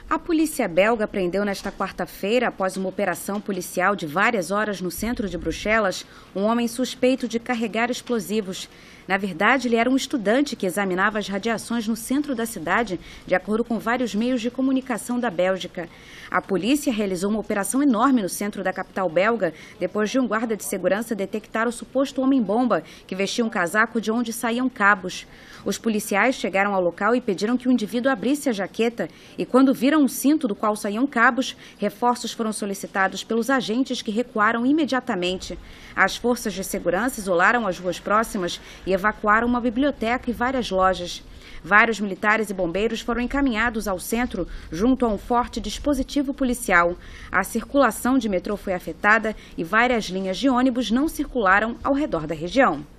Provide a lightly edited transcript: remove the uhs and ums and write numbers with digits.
A polícia belga prendeu nesta quarta-feira, após uma operação policial de várias horas no centro de Bruxelas, um homem suspeito de carregar explosivos. Na verdade, ele era um estudante que examinava as radiações no centro da cidade, de acordo com vários meios de comunicação da Bélgica. A polícia realizou uma operação enorme no centro da capital belga, depois de um guarda de segurança detectar o suposto homem-bomba, que vestia um casaco de onde saíam cabos. Os policiais chegaram ao local e pediram que o indivíduo abrisse a jaqueta, e quando viram um cinto do qual saíam cabos, reforços foram solicitados pelos agentes, que recuaram imediatamente. As forças de segurança isolaram as ruas próximas e evacuaram uma biblioteca e várias lojas. Vários militares e bombeiros foram encaminhados ao centro junto a um forte dispositivo policial. A circulação de metrô foi afetada e várias linhas de ônibus não circularam ao redor da região.